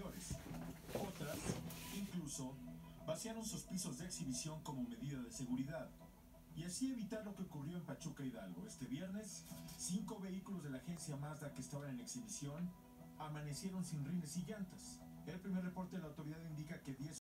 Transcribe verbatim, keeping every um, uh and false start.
exteriores. Otras, incluso, vaciaron sus pisos de exhibición como medida de seguridad. Y así evitar lo que ocurrió en Pachuca Hidalgo. Este viernes, cinco vehículos de la agencia Mazda que estaban en exhibición amanecieron sin rines y llantas. El primer reporte de la autoridad indica que diez